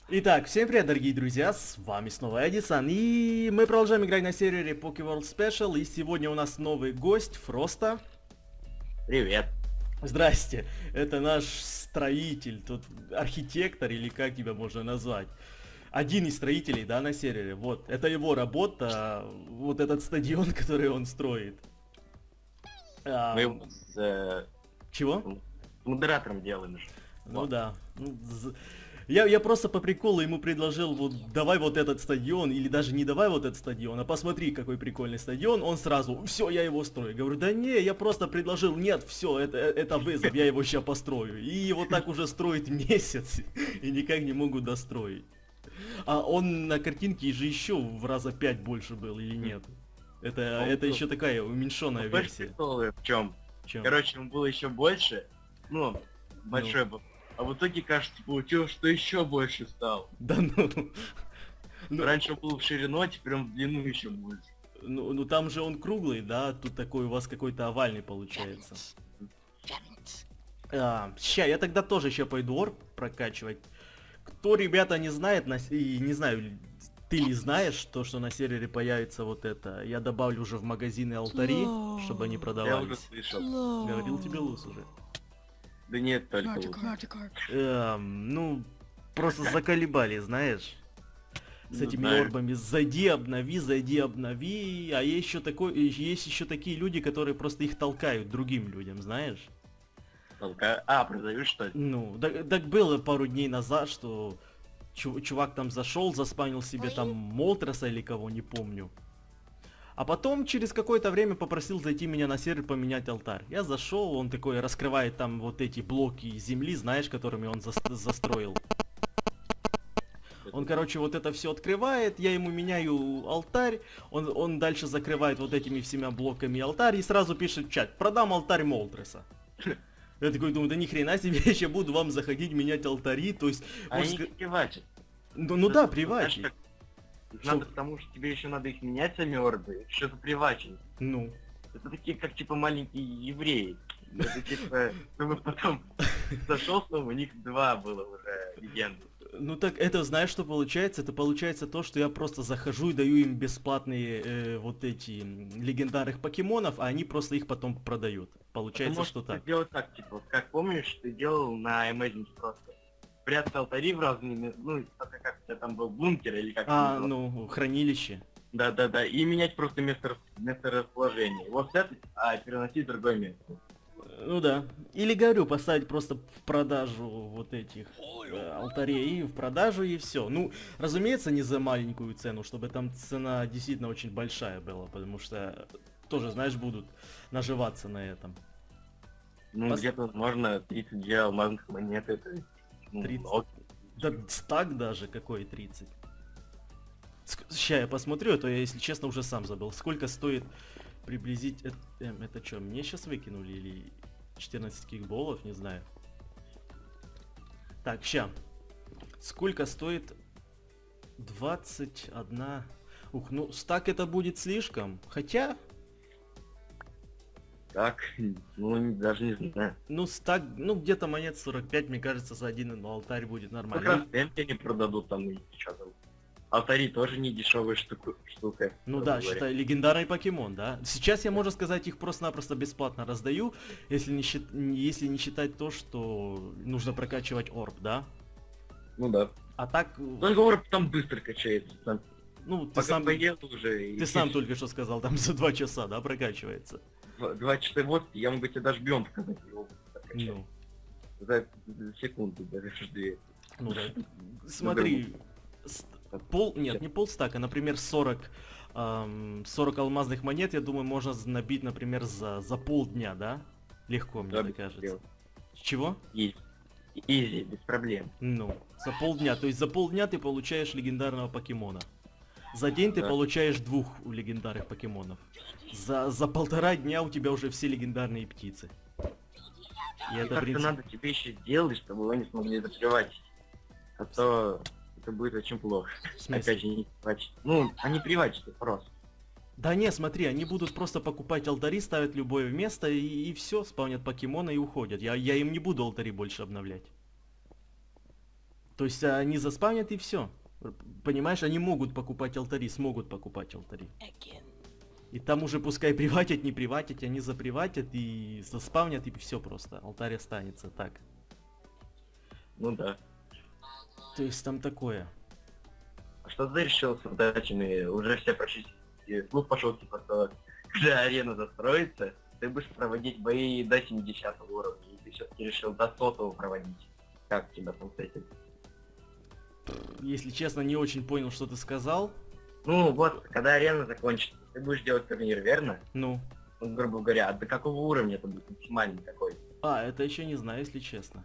Итак, всем привет, дорогие друзья, с вами снова Эдисон, и мы продолжаем играть на сервере PokeWorld Special, и сегодня у нас новый гость, Фроста. Привет. Здрасте, это наш строитель, тут архитектор, или как тебя можно назвать. Один из строителей, да, на сервере, вот, это его работа, вот этот стадион, который он строит. Мы А, его чего? с модератором делаем же. Ну Вот. да. Я просто по приколу ему предложил, вот давай вот этот стадион, или даже не давай вот этот стадион, а посмотри, какой прикольный стадион. Он сразу, все, я его строю. Говорю, да не, я просто предложил, нет, все, это вызов, я его сейчас построю. И вот так уже строит месяц, и никак не могут достроить. А он на картинке же еще в раза 5 больше был, или нет? Это еще такая уменьшенная Знаешь, версия. прикол в чем? Чем? Короче, он был еще больше, ну, большой был. А в итоге, кажется, получилось, что еще больше стал. Да ну. Ну, Раньше он был в ширину, а теперь он в длину еще больше. ну там же он круглый, да? Тут такой у вас какой-то овальный получается. Ща, я тогда тоже еще пойду орб прокачивать. Кто, ребята, не знает, и не знаю, ты ли знаешь, то, что на сервере появится вот это. Я добавлю уже в магазины алтари, чтобы они Я уже продавались. слышал. Говорил тебе Лус уже. Да нет, только лучше. Ну, просто заколебали, знаешь. С Ну, этими знаю. орбами. Зайди, обнови. А есть еще такие люди, которые просто их толкают другим людям, знаешь? Продаешь, что ли? Ну, так было пару дней назад, что чувак там зашел, заспанил себе там Молтреса или кого, не помню. А потом через какое-то время попросил зайти меня на сервер поменять алтарь. Я зашел, он такой раскрывает там вот эти блоки земли, знаешь, которыми он застроил. Он, короче, вот это все открывает, я ему меняю алтарь, он дальше закрывает вот этими всеми блоками алтарь и сразу пишет в чат: продам алтарь Молтреса. Я такой думаю, да ни хрена себе, я еще буду вам заходить менять алтари, то есть... А можно они сказать- приватят. Ну да, Знаешь, приватить. как надо, потому что тебе еще надо их менять, сами орды, что-то привачить. Ну, Это такие, как типа маленькие евреи. Это типа, чтобы потом зашел снова, у них два было уже легенды. ну так это знаешь, что получается? Это получается то, что я просто захожу и даю им бесплатные вот эти легендарных покемонов, а они просто их потом продают. Ты Получается, можешь что так. сделать так, типа, вот как помнишь, ты делал на Imagine просто. Прятал алтари в разные ну, это как у тебя там был бункер или как это называлось. Ну, хранилище. Да-да-да, и менять просто место расположения. Вот это, а переносить в другое место. Ну да. Или говорю, поставить просто в продажу вот этих алтарей, и в продажу и все. Ну, разумеется, не за маленькую цену, чтобы там цена действительно очень большая была, потому что тоже, знаешь, будут наживаться на этом. Ну, Пос- где-то, возможно, 32 алмазных монеты, это, ну, 30. много. Да стак даже, какой 30. Ща я посмотрю, а то я, если честно, уже сам забыл. Сколько стоит приблизить... Это что, мне сейчас выкинули или 14 кикболов, не знаю. Так, ща. Сколько стоит 21... Ух, ну стак это будет слишком. Хотя, Так, ну, даже не знаю. ну стак, ну где-то монет 45, мне кажется, за один алтарь будет Как нормально. раз темпе не продадут там и что там. Алтари тоже не дешевая штука. Ну грубо да, говоря. считай, легендарный покемон, да. Сейчас я, можно сказать, их просто-напросто бесплатно раздаю, если если не считать то, что нужно прокачивать орб, да. Ну да. А так, Только орб там быстро качается. Там, ну, ты пока сам, поел уже. ты сам только что сказал, там за 2 часа, да, прокачивается. 2 часа вот, я могу тебе даже биом показать его. прокачать. Ну, За секунду даже две. ну да. Смотри, нет, не полстака, например, 40 алмазных монет, я думаю, можно набить, например, за полдня, да? Легко, мне Да, так без кажется. проблем. Чего? Изи, без проблем. Ну, за полдня. То есть за полдня ты получаешь легендарного покемона. За день ты Да. получаешь 2 легендарных покемонов. За полтора дня у тебя уже все легендарные птицы. И И это, в как-то принципе... надо тебе еще сделать, чтобы его не смогли закрывать. А то это будет очень плохо. В смысле? Опять же, не привачить. Ну, они привачат просто. Да не, смотри, они будут просто покупать алтари, ставят любое место и все, спавнят покемона и уходят. Я им не буду алтари больше обновлять. То есть они заспавнят и все. Понимаешь, они могут покупать алтари, смогут покупать алтари. И там уже пускай приватят, не приватят, они заприватят и заспавнят, и все просто. Алтарь останется так. Ну да. То есть там такое. А что ты решил с задачами? Уже все прочистили. Слух пошел, типа, что когда арена застроится, ты будешь проводить бои до 70 уровня. И ты все-таки решил до 100 проводить. Как тебя там с этим? Если честно, не очень понял, что ты сказал. Ну вот, когда арена закончится, ты будешь делать турнир, верно? Ну. Ну, грубо говоря, а до какого уровня это будет максимальный такой? Это еще не знаю, если честно.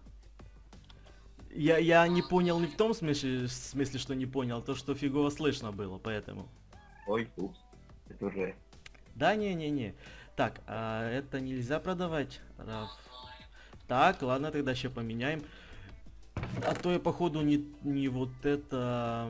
Я не понял не в том смысле, что не понял, а то, что фигово слышно было, поэтому. Ой, упс. Это уже... Да, не-не-не. Так, это нельзя продавать. Так, ладно, тогда еще поменяем. А то я, походу, не вот это...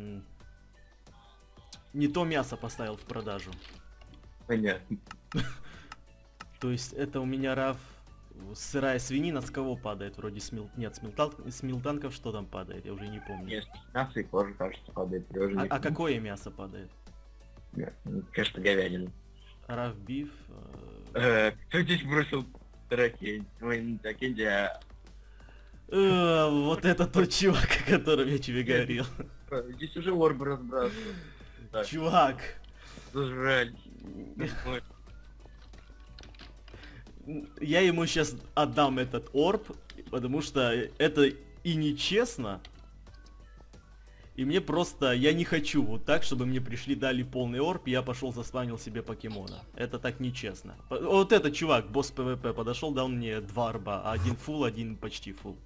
Не то мясо поставил в продажу. Понятно. То есть это у меня раф... Сырая свинина с кого падает? Вроде Нет, с милтанков что там падает? Я уже не помню. Есть мясо и кожа, кажется, падает. А какое мясо падает? Конечно, говядина. Раф биф. Кто здесь бросил таракень? Ой, не таракень, а... Вот это тот чувак, о котором я тебе говорил. Здесь уже орбы разбрасывают. Чувак. Жаль. Я ему сейчас отдам этот орб, потому что это и нечестно. И мне просто... Я не хочу вот так, чтобы мне пришли, дали полный орб, и я пошел заспавнил себе покемона. Это так нечестно. Вот этот чувак, босс ПВП, подошел, дал мне 2 орба. Один фул, один почти фул.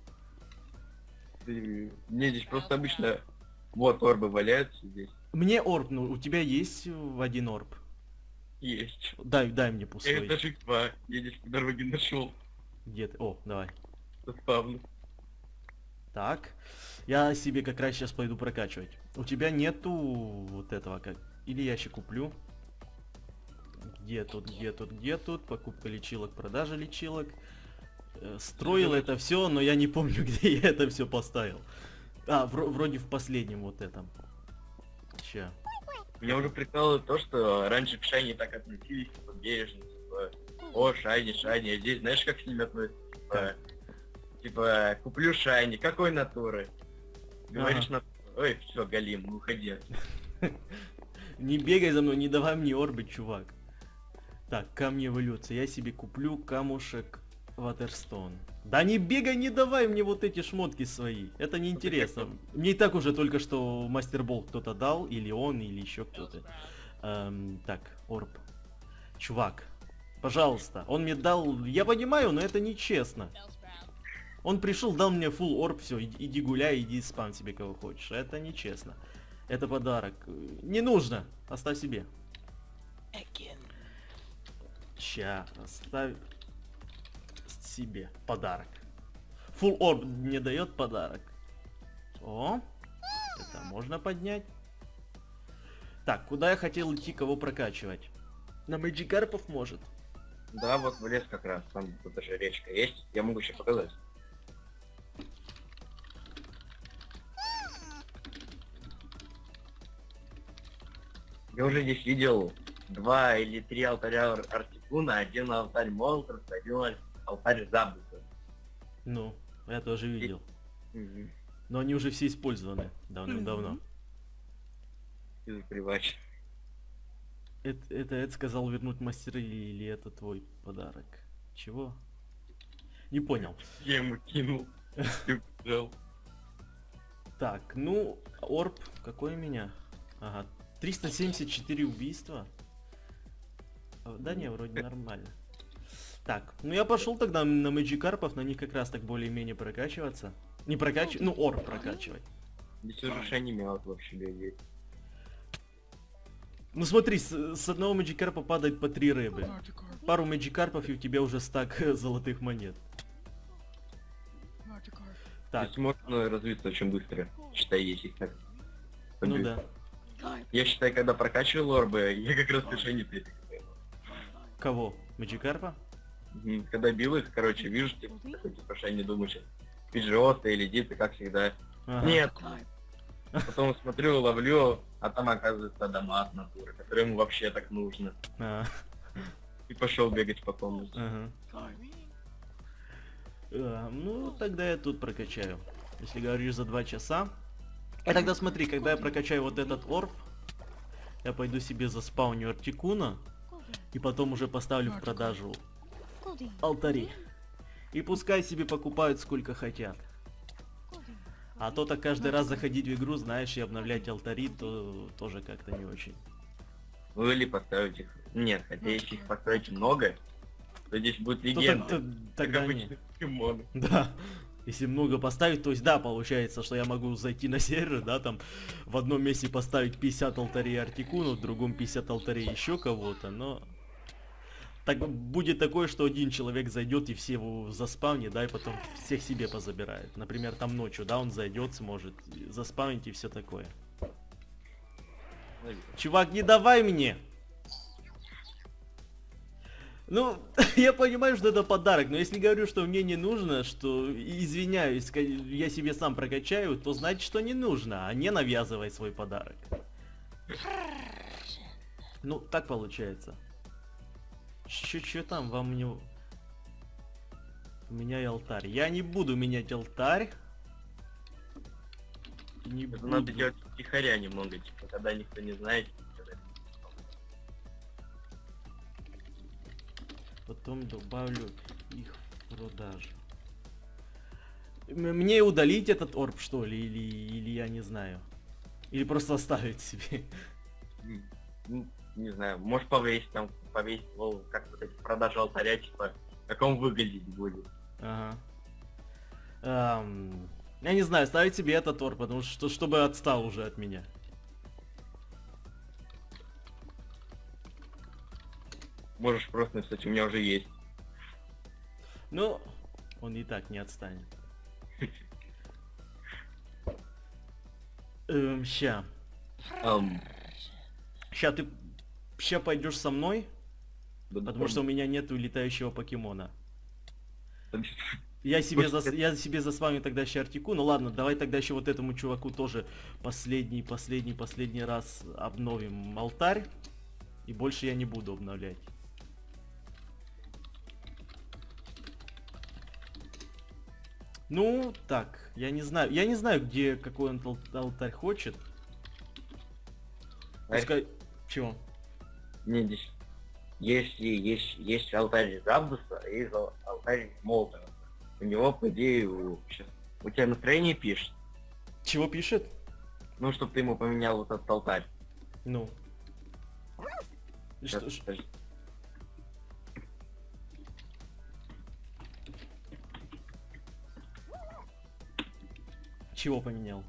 Мне здесь просто обычно... Вот орбы валяются здесь. Мне орб, ну у тебя есть в один орб? Есть. Дай мне пустой. Это же 2. Я здесь по дороге нашел. Где ты? О, давай. Спавну. Так. Я себе как раз сейчас пойду прокачивать. У тебя нету вот этого как... Или я еще куплю. Где тут? Покупка лечилок, продажа лечилок. Строил это все, но я не помню, где я это все поставил. Вроде в последнем вот этом. Ща. Меня уже прикалывает то, что раньше к Шайне так относились, типа, бережно, типа, о, Шайни, а здесь знаешь, как с ними относятся? Типа, куплю Шайни, какой натуры? Говоришь, ой, все, Галим, ну уходи. Не бегай за мной, не давай мне орбы, чувак. Так, камни эволюции. Я себе куплю камушек Ватерстоун. Да не бегай, не давай мне вот эти шмотки свои. Это неинтересно. Мне и так уже только что мастербол кто-то дал, или он, или еще кто-то. Так, орб. Чувак, пожалуйста. Он мне дал... Я понимаю, но это нечестно. Он пришел, дал мне full орб, все, иди гуляй, иди спам себе кого хочешь. Это нечестно. Это подарок. Не нужно. Оставь себе. Ща, оставь себе подарок. Full орб мне дает подарок. О, это можно поднять. Так, куда я хотел идти, кого прокачивать? На Мэджикарпов может? Да, вот в лес как раз, там тут даже речка есть, я могу еще показать. Я уже здесь видел 2 или 3 алтаря Артикуна, 1 алтарь Молотов, 1 алтарь Забуса. Ну, я тоже видел. Но они уже все использованы давным-давно. Это сказал вернуть мастера или это твой подарок? Чего? Не понял. Я ему кинул. Так, ну, орб, какой у меня? Ага, 374 убийства. Да не, вроде нормально. Так, ну я пошел тогда на Мэджикарпов, на них как раз так более-менее прокачиваться. Не прокачивать, ну орб прокачивать. Здесь уже Шайни Мелот вообще есть. Ну смотри, с одного Мэджикарпа падает по 3 рыбы. Пару Мэджикарпов и у тебя уже стак золотых монет. Так. То есть можно развиться очень быстро, считай, если их так. Ну да. Я считаю, когда прокачивал орбы, я как раз решение третьих. Кого? Мэджикарпа? Когда бил их, короче, вижу, типа Шайни, думаю, сейчас Пиджиота или Диты, как всегда. Ага. Нет. Потом смотрю, ловлю, а там оказывается дома от натуры, которые ему вообще так нужно. А, И пошел бегать по комнате. ага. Ну, тогда я тут прокачаю. Если говоришь за 2 часа. А тогда смотри, когда я прокачаю вот этот орб, я пойду себе заспауню Артикуна. И потом уже поставлю в продажу алтари. И пускай себе покупают сколько хотят. А то так каждый раз заходить в игру, знаешь, и обновлять алтари, то тоже как-то не очень. Ну или поставить их. Нет, хотя если их построить много, то здесь будет То легенда. так- тогда как не. обычно покемоны. Да. Если много поставить, то есть да, получается, что я могу зайти на сервер, да, там в одном месте поставить 50 алтарей Артикуну, в другом 50 алтарей еще кого-то, но так будет такое, что один человек зайдет и все его заспавнит, да, и потом всех себе позабирает. Например, там ночью, да, он зайдет, сможет заспавнить и все такое. Чувак, не давай мне! Ну, я понимаю, что это подарок, но если говорю, что мне не нужно, что, извиняюсь, я себе сам прокачаю, то значит, что не нужно, а не навязывай свой подарок. Ну, так получается. Чё там вам не... Меняй алтарь. Я не буду менять алтарь. Не Это буду. надо делать втихаря немного, типа, когда никто не знает. Потом добавлю их в продажу. Мне удалить этот орб, что ли? Или я не знаю. Или просто оставить себе. Ну, не знаю, можешь повесить там, повесить его, как вот эти продажи алтаря, типа, как он выглядеть будет. Ага. Я не знаю, ставить себе этот орб, потому что чтобы отстал уже от меня. Можешь просто написать, у меня уже есть. Ну, он и так не отстанет. Ща. Ща ты... Ща пойдешь со мной? Потому что у меня нету летающего покемона. Я себе заспамлю тогда еще Артику. Ну ладно, давай тогда еще вот этому чуваку тоже последний раз обновим алтарь. И больше я не буду обновлять. Ну, так, я не знаю, где, какой он алтарь хочет. Пускай... Чего? Не, здесь есть алтарь Запдуса и алтарь Молотова. У него, по идее, сейчас... У тебя настроение пишет? Чего пишет? Ну, чтобы ты ему поменял вот этот алтарь. Ну. Сейчас, Что ж... подожди. Чего поменял?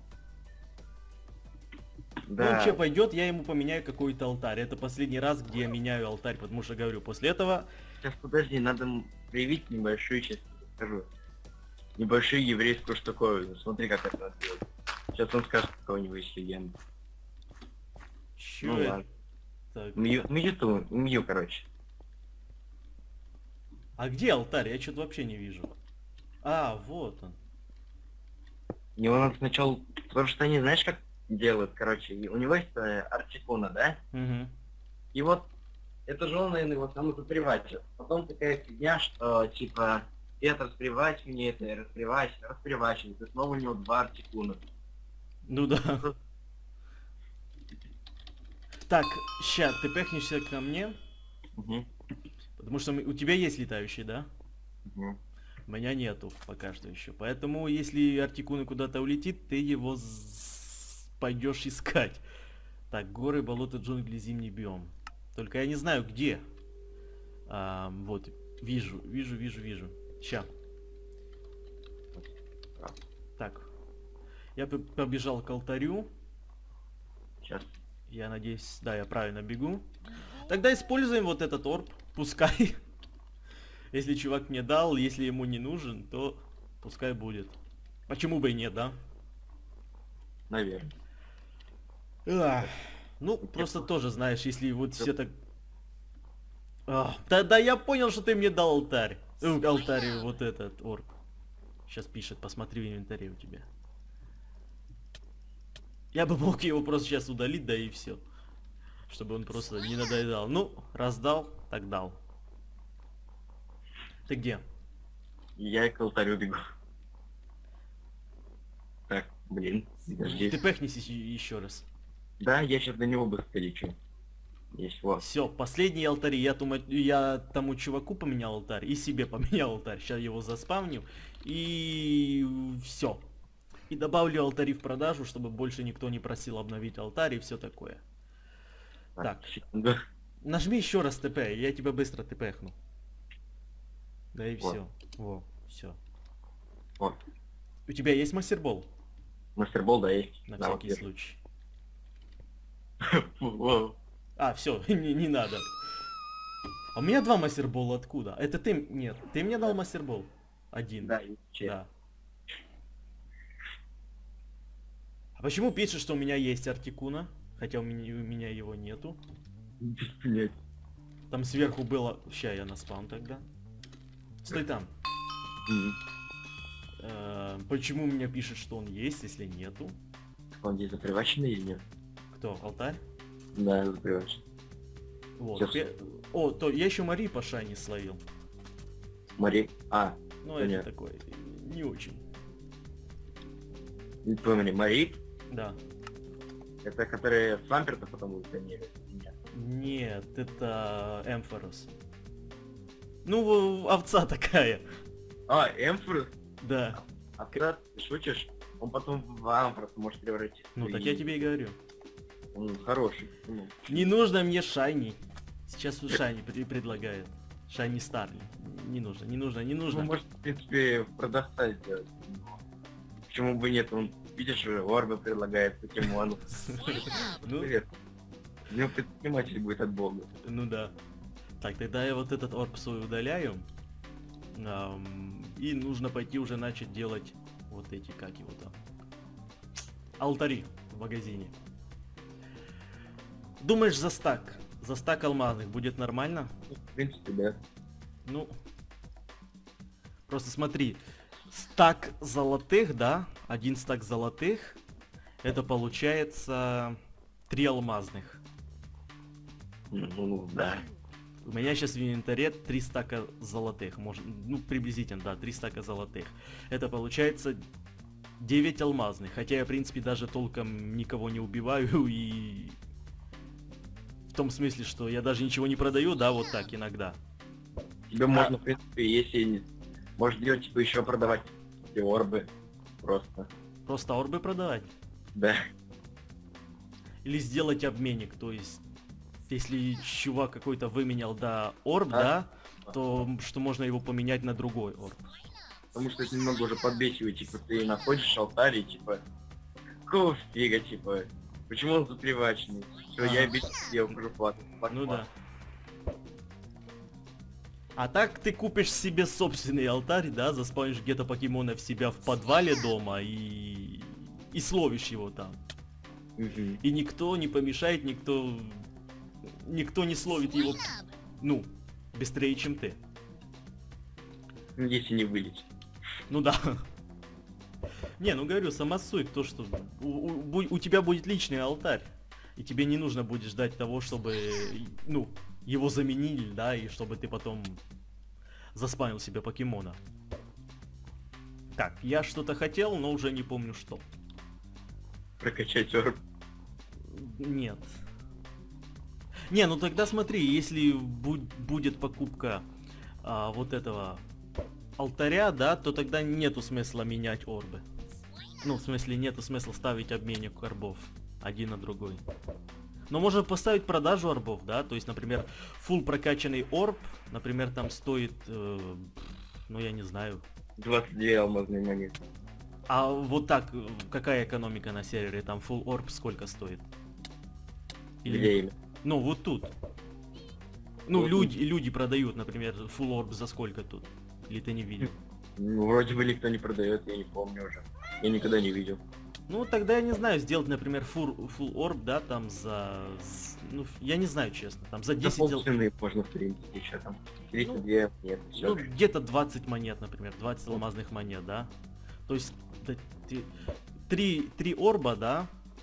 Да. Ну, он вообще пойдет, я ему поменяю какой-то алтарь. Это последний раз, где я меняю алтарь, потому что говорю, после этого... Сейчас, подожди, надо проявить небольшую, сейчас скажу. Небольшую еврейскую штуковину. Смотри, как это надо делать. Сейчас он скажет какого-нибудь легенду. Чё Ну это? ладно. Так. Мью, короче. А где алтарь? Я что-то вообще не вижу. А, вот он. У него надо сначала... Потому что они, знаешь, как делают, короче. У него есть Артикуна, да? Угу. И вот это же он, наверное, его сам распривачил. Потом такая фигня, что типа это распривать мне, это распривачивать. И снова у него 2 Артикуна. Ну да. Так, ща, ты пехнешься ко мне, Угу. потому что у тебя есть летающий, да? Угу. У меня нету пока что еще. Поэтому, если Артикуна куда-то улетит, ты его пойдешь искать. Так, горы, болото, джунгли, зимний биом. Только я не знаю где. Вот, вижу. Ща. Так. Я побежал к алтарю. Сейчас. Я надеюсь, да, я правильно бегу. Тогда используем вот этот орб. Пускай. Если чувак мне дал, если ему не нужен, то пускай будет. Почему бы и нет, да? Наверное. Ну, просто тоже, знаешь, если вот все так... Да я понял, что ты мне дал алтарь. Алтарь, вот этот орб. Сейчас пишет, посмотри в инвентаре у тебя. Я бы мог его просто сейчас удалить, да и все. Чтобы он просто не надоедал. Ну, раз дал, так дал. Ты где? Я к алтарю бегу. Так, блин, подожди. Ты пехнись еще раз. Да, я сейчас до него быстро лечу. Есть, вот. Все, последний алтарь. Я тому чуваку поменял алтарь и себе поменял алтарь. Сейчас его заспавню. И все. И добавлю алтари в продажу, чтобы больше никто не просил обновить алтарь и все такое. Так. Секунду. Нажми еще раз ТП, и я тебя быстро ТПхну. Да и Вот. все. Во, все. Вот. У тебя есть мастербол? Мастербол, да, есть. На Да, вот всякий держи. случай. Воу. А, все, не надо. А у меня два мастербола откуда? Это ты... Нет, ты мне дал мастербол? Один. Да, есть честь. Да. А почему пишешь, что у меня есть Артикуна? Хотя у меня его нету. Блять. Там сверху было... Ща я наспам тогда. Стой там. Почему у меня пишет, что он есть, если нету? Он здесь заприваченный или нет? Кто? Алтарь? Да, заприваченный. Вот. Сейчас. О, то я еще Мари по шайне словил. Смотри. А, Ну, Понятно. это такое, не очень. не помню, Мари, Да. это которые с Ламперта потом устранили. Нет. Нет, это Эмфорос. Ну, овца такая. А, Эмфорс? Да. А ты шутишь? Он потом вам просто может превратиться. Ну, так я тебе и говорю. Он хороший. Ну, Не нужно мне шайни. Сейчас шайни предлагает. Шайни Старли. Не нужно, не нужно, не ну, нужно. может, в принципе, продавца сделать. Почему бы нет? Он, видишь, Орбы предлагает покемону. Ну, Привет. У него предприниматель будет от бога. ну да. Так, тогда я вот этот орб свой удаляю. И нужно пойти уже начать делать вот эти, как его там. Алтари в магазине. Думаешь, за стак? За стак алмазных будет нормально? В принципе, да. Ну, просто смотри, стак золотых, да, один стак золотых, это получается 3 алмазных. Ну, да. У меня сейчас в инвентаре 3 стака золотых, может, ну, приблизительно, да, 3 стака золотых. Это получается 9 алмазных, хотя я, в принципе, даже толком никого не убиваю и... В том смысле, что я даже ничего не продаю, да, вот так иногда. Тебе можно, в принципе, если... Можешь делать, типа, еще продавать эти орбы. Просто. Просто орбы продавать. Да. Или сделать обменник, то есть, если чувак какой-то выменял, да, орб, А? да, то что можно его поменять на другой орб. Потому что это немного уже подбесивает, типа, ты находишь алтарь и, типа, какого фига, типа, почему он заприваченный? Все, я Ага. я ухожу платно. Ну да. А так ты купишь себе собственный алтарь, да, заспавнишь где-то покемона в себя в подвале дома и словишь его там. Мгм. И никто не помешает, никто не словит его, ну, быстрее, чем ты. Если не вылечить. Ну да. Не, ну говорю, сама суть, то что у тебя будет личный алтарь, и тебе не нужно будет ждать того, чтобы, ну, его заменили, да, и чтобы ты потом заспамил себе покемона. Так, я что-то хотел, но уже не помню что. Прокачать орб. Нет. Не, ну тогда смотри, если будет покупка вот этого алтаря, да, то тогда нету смысла менять орбы. Ну, в смысле, нету смысла ставить обменник орбов один на другой. Но можно поставить продажу орбов, да, то есть, например, full прокачанный орб, например, там стоит, ну я не знаю. 22 алмазные монеты. А вот так, какая экономика на сервере, там full орб сколько стоит? Где имя? Ну, вот тут. Ну, Вот люди продают, например, full орб за сколько тут? Или ты не видел? Ну, вроде бы никто не продает, я не помню уже. Я никогда не видел. Ну, тогда я не знаю, сделать, например, full орб, да, там ну, я не знаю, честно, там за 10 Дополнительные можно, в принципе, еще там. 32 нет, ну, все. где-то 20 монет, например, 20 алмазных монет, да. То есть, 3 орба, да,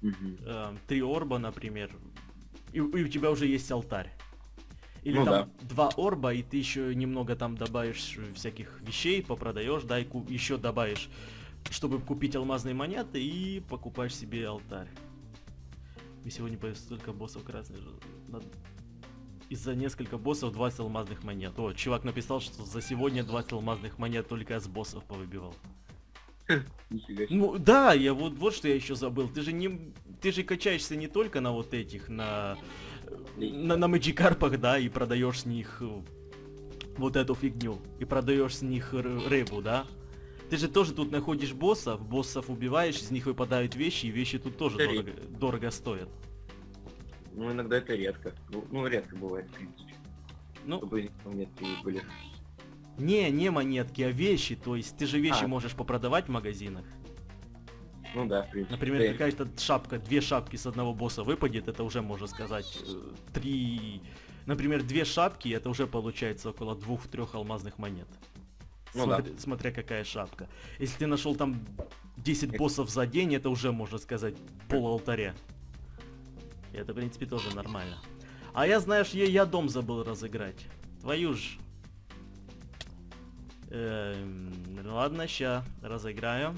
Мгм. 3 орба, например, и у тебя уже есть алтарь. Или Ну там 2 орба, и ты еще немного там добавишь всяких вещей, попродаешь, да, и еще добавишь, чтобы купить алмазные монеты, и покупаешь себе алтарь. И сегодня появится столько боссов красных. Из-за несколько боссов 20 алмазных монет. О, чувак написал, что за сегодня 20 алмазных монет только с боссов повыбивал. Нифига себе. Ну да, я вот что я еще забыл. Ты же качаешься не только на вот этих, на Мэджикарпах, да, и продаешь с них вот эту фигню. И продаешь с них рыбу, да? Ты же тоже тут находишь боссов убиваешь, из них выпадают вещи, и вещи тут тоже дорого стоят. Ну, иногда это редко. Ну, редко бывает, в принципе. Ну, Чтобы монетки были. не монетки, а вещи. То есть ты же вещи А. можешь попродавать в магазинах. Ну да, в принципе. Например, Да. какая-то шапка, 2 шапки с одного босса выпадет, это уже можно сказать 3... Например, 2 шапки, это уже получается около 2-3 алмазных монет. Ну Смотря какая шапка. Если ты нашел там 10 боссов за день, это уже, можно сказать, пол алтаря. И это, в принципе, тоже нормально. А я, знаешь, я дом забыл разыграть. Твою ж. Ладно, ща разыграю.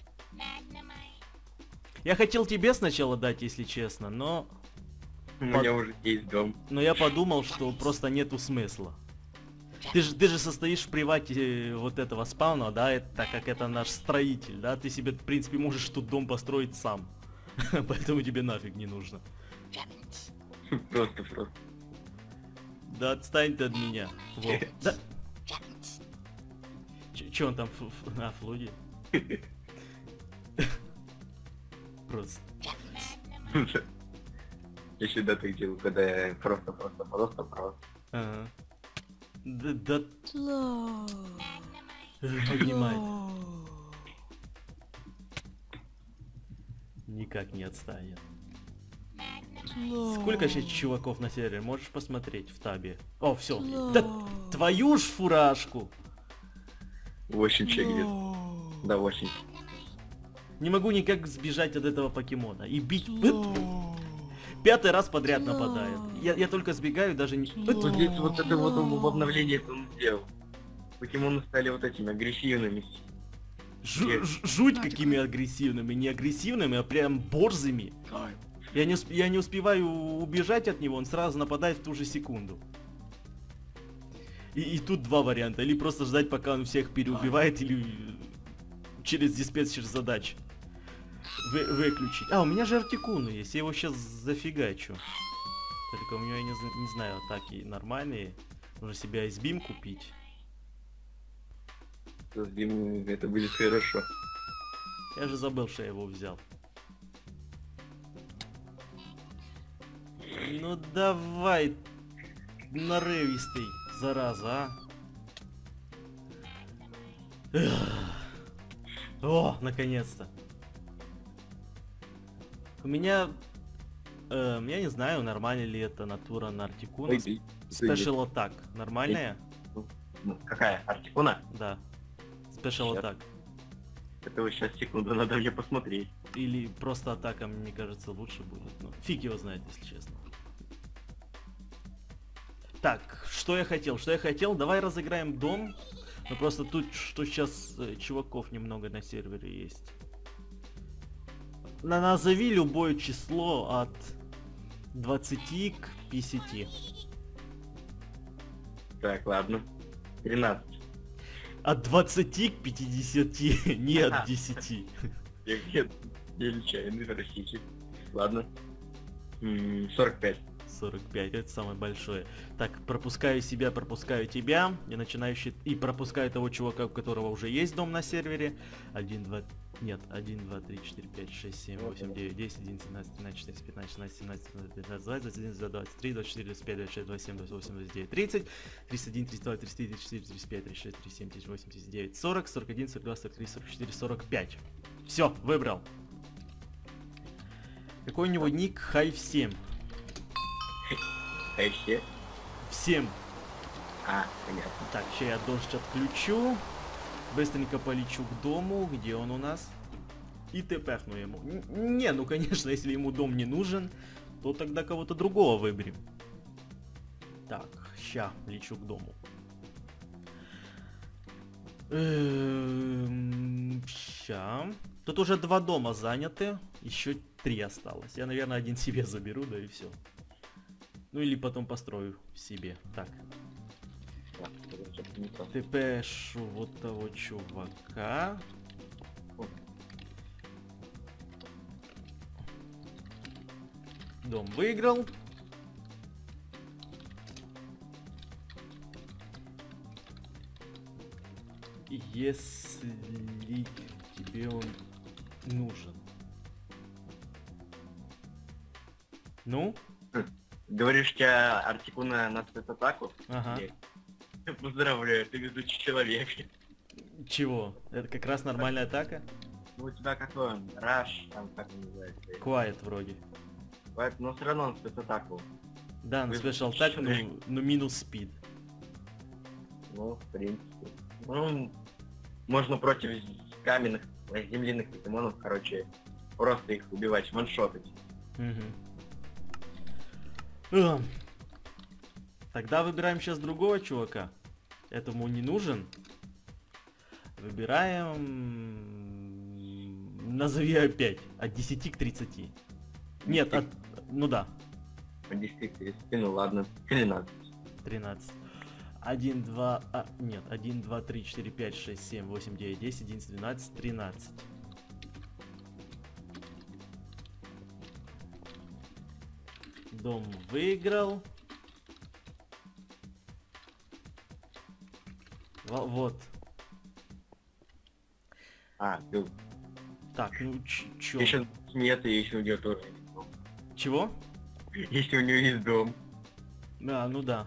Я хотел тебе сначала дать, если честно, но У меня уже есть дом. я подумал, что просто нету смысла. Ты же состоишь в привате вот этого спауна, да, так как это наш строитель, да, ты себе, в принципе, можешь тут дом построить сам. Поэтому тебе нафиг не нужно. Просто. Да отстань ты от меня. Вот. Да. Че он там? Флуди? Просто. Я всегда так делаю, когда я просто. Ага. Да. Поднимает. Никак не отстанет. Сколько сейчас чуваков на сервере? Можешь посмотреть в табе. О, все. Да твою ж фуражку! 8 человек где-то. Да, 8. Не могу никак сбежать от этого покемона. И бить... 5-й раз подряд нападает. Я только сбегаю, даже не... Вот здесь вот это вот в обновлении это он сделал. Покемоны стали вот этими агрессивными. Жуть какими агрессивными. Не агрессивными, а прям борзыми. Я не успеваю убежать от него, он сразу нападает в ту же секунду. И тут 2 варианта. Или просто ждать, пока он всех переубивает, или через диспетчер задач выключить. А, у меня же Артикуны есть, я его сейчас зафигачу. Только у него, я не знаю, атаки нормальные. Нужно себе айсбим купить. Это будет хорошо. Я же забыл, что я его взял. Ну давай, нарывистый, зараза, а. О, наконец-то. У меня... я не знаю, нормально ли это натура на Артикуна. Special Attack. Нормальная? Ну, какая? Артикуна? Да. Special Щас. Attack. Это вот сейчас секунду, надо мне посмотреть. Или просто атака, мне кажется, лучше будет. Ну, фиг его знает, если честно. Так, что я хотел? Давай разыграем дом. Но просто тут, что сейчас чуваков немного на сервере есть. Назови любое число от 20 к 50. Так, ладно. 13. От 20 к 50, не от 10. Я нечаянный раститель. Ладно. 45. 45, это самое большое. Так, пропускаю себя, пропускаю тебя. Я начинаю и пропускаю того чувака, у которого уже есть дом на сервере. 1, 2... Нет, 1, 2, 3, 4, 5, 6, 7, 8, 9, 10, 11, 12, 13, 14, 15, 16, 17, 18, 19, 20, 21, 22, 23, 24, 25, 26, 27, 28, 29, 30, 31, 32, 33, 34, 35, 36, 37, 38, 39, 40, 41, 42, 43, 44, 45. Все, выбрал. Какой у него ник? Хайв 7. А еще? Всем. А, понятно. Так, сейчас я дождь отключу. Быстренько полечу к дому. Где он у нас? и тпхну ему. Не, ну конечно, если ему дом не нужен, то тогда кого-то другого выберем. Так, ща, лечу к дому. Ща. Тут уже 2 дома заняты, еще 3 осталось. Я, наверное, один себе заберу, да и все. Ну или потом построю себе. Так. ТПшу вот того чувака. Дом выиграл. Если тебе он нужен. Ну? Говоришь, у тебя Артикуна на спецатаку? Ага. Поздравляю, ты везучий человек. Чего? Это как раз нормальная атака? Ну у тебя какой он? Раш, там как он называется? Quiet вроде. Но все равно он спецатаку. Да, на Вы спешл так, человек. ну минус спид. Ну, в принципе. Ну, можно против каменных, земляных покемонов, короче, просто их убивать, ваншотать. Угу. Тогда выбираем сейчас другого чувака. Этому не нужен. Выбираем... Назови опять. От 10 к 30. Нет, от... Ну да. От 10 к 30, ну ладно, 13. 13. 1, 2... нет. 1, 2, 3, 4, 5, 6, 7, 8, 9, 10, 11, 12, 13. Дом выиграл. Вот. Ты... Так, ну чё? Еще нет, и еще у нее тоже. Чего? Если у нее есть дом. Ну да.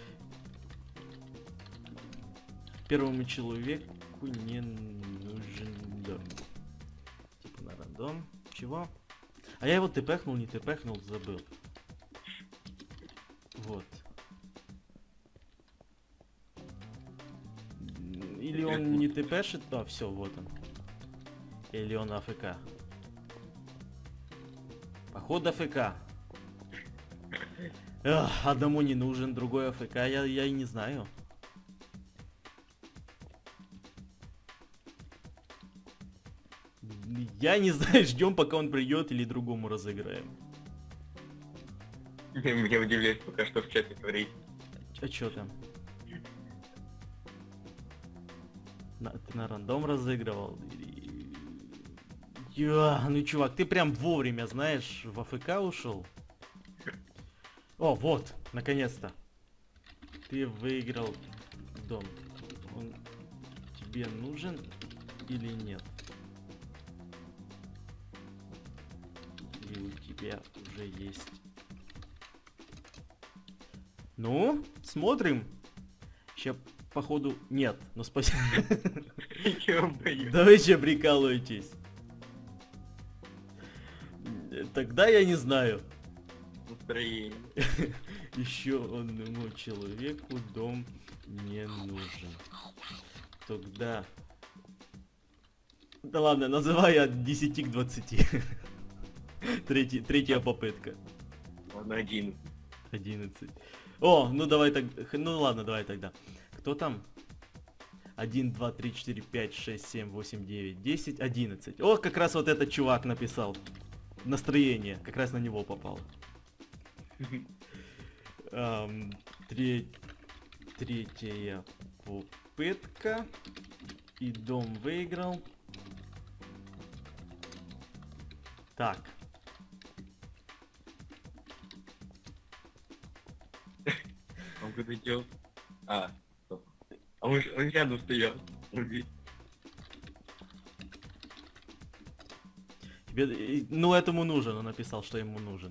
Первому человеку не нужен дом. Типа на рандом. Чего? А я его тпхнул, не тпхнул, забыл. Вот. Или он не тпшит, все, вот он. Или он АФК. Походу АФК. Одному не нужен, другой АФК, я и не знаю. Я не знаю, ждем, пока он придет, или другому разыграем. Меня удивляет пока что в чате творить. А чё там? Ты на рандом разыгрывал? Ну чувак, ты прям вовремя, знаешь, в АФК ушел. О, вот, наконец-то. Ты выиграл дом. Он тебе нужен или нет? Или у тебя уже есть? Ну, смотрим. Сейчас, походу, нет. Ну, спасибо. Давайте прикалывайтесь. Тогда я не знаю. Настроение. Еще одному человеку дом не нужен. Тогда... Да ладно, называй от 10 к 20. Третья попытка. Ладно, 11. 11. О, ну давай так. Ну ладно, давай тогда. Кто там? 1, 2, 3, 4, 5, 6, 7, 8, 9, 10, 11. О, как раз вот этот чувак написал. Настроение. Как раз на него попал. Третья попытка. И дом выиграл. Так. Он куда идет? Стоп. Он рядом стоял. Тебе, ну этому нужен, он написал, что ему нужен.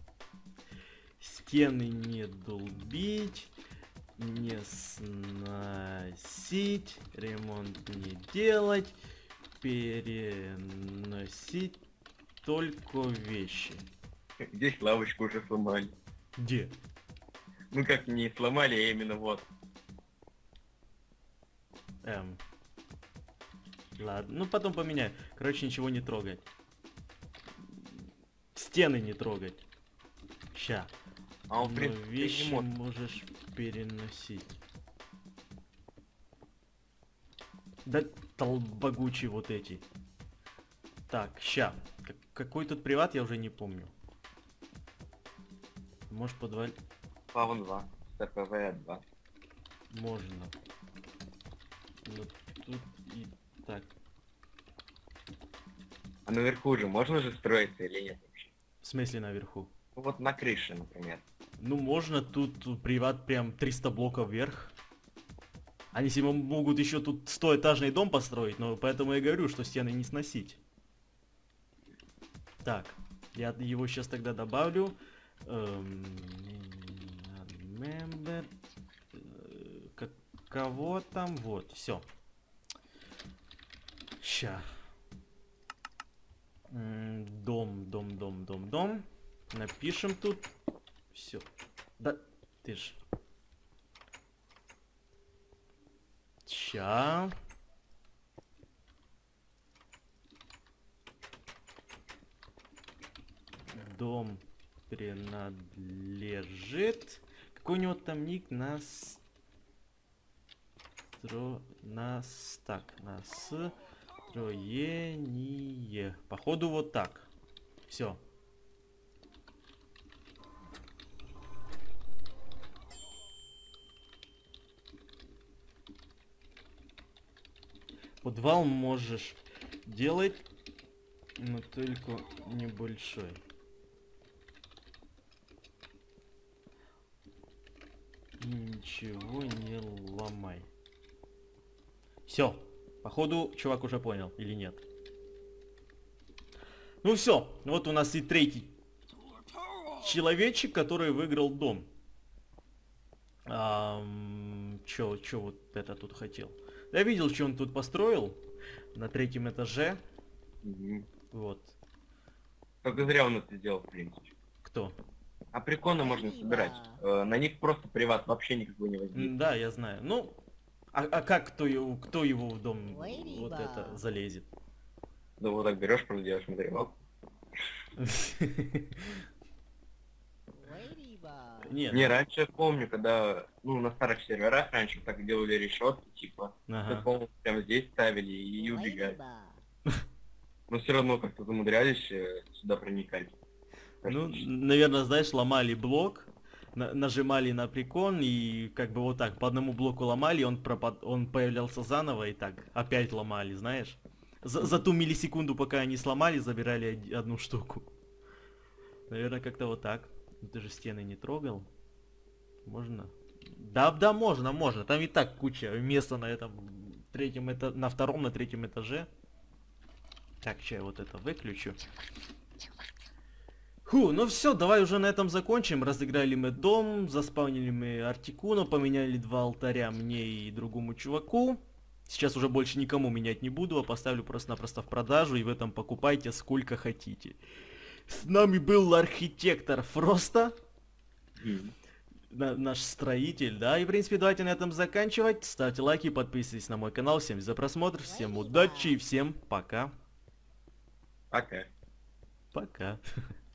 Стены не долбить, не сносить, ремонт не делать, переносить только вещи. Здесь лавочку уже сломали. Где? Ну как не сломали, а именно вот. Ладно, ну потом поменяю. Короче, ничего не трогать. Стены не трогать. Ща. А он, в Но принципе, вещи не может. можешь переносить. Да толбогучие вот эти. Так, ща. Какой тут приват, я уже не помню. Может подвалить? Павн 2. ТПВ 2. Можно. Но тут и так. А наверху же можно же строиться или нет вообще? В смысле наверху? Ну вот на крыше, например. Ну можно тут приват прям 300 блоков вверх. Они себе могут еще тут 100-этажный дом построить, но поэтому я говорю, что стены не сносить. Так, я его сейчас тогда добавлю. Member. Кого там? Вот, все. Ща. Дом. Напишем тут. Все. Да, ты ж. Ща. Дом принадлежит. Какой у него там ник? Настроение. Походу вот так. Все. Подвал можешь делать, но только небольшой. Ничего не ломай. Все. Походу, чувак уже понял, или нет. Ну все. Вот у нас и третий человечек, который выиграл дом. Чё вот это тут хотел? Я видел, что он тут построил. На 3-м этаже. Вот. Только зря он это сделал, в принципе. Кто? А приконы можно собирать. На них просто приват вообще никакой не возьмет. Да, я знаю. Ну, а как кто его в дом вот это залезет? Да вот так берешь, просто делаешь, смотри, оп. Нет. Не, раньше я помню, когда, ну, на старых серверах раньше так делали решетки, типа, Ага. по-моему, прямо здесь ставили и убегали. Но все равно как-то замудрялись сюда проникать. Ну, наверное, знаешь, ломали блок, нажимали на прикон и как бы вот так по одному блоку ломали, он появлялся заново и так опять ломали, знаешь. За ту миллисекунду, пока они сломали, забирали одну штуку. Наверное, как-то вот так. Ты же стены не трогал. Можно? Да, можно. Там и так куча места на этом на 2-м, на 3-м этаже. Так, сейчас я вот это выключу. Ну все, давай уже на этом закончим. Разыграли мы дом, заспавнили мы Артикуну, поменяли 2 алтаря мне и другому чуваку. Сейчас уже больше никому менять не буду, а поставлю просто-напросто в продажу, и в этом покупайте сколько хотите. С нами был архитектор Фроста, наш строитель, да, и в принципе давайте на этом заканчивать. Ставьте лайки, подписывайтесь на мой канал, всем за просмотр, всем удачи и всем пока. Пока. Пока.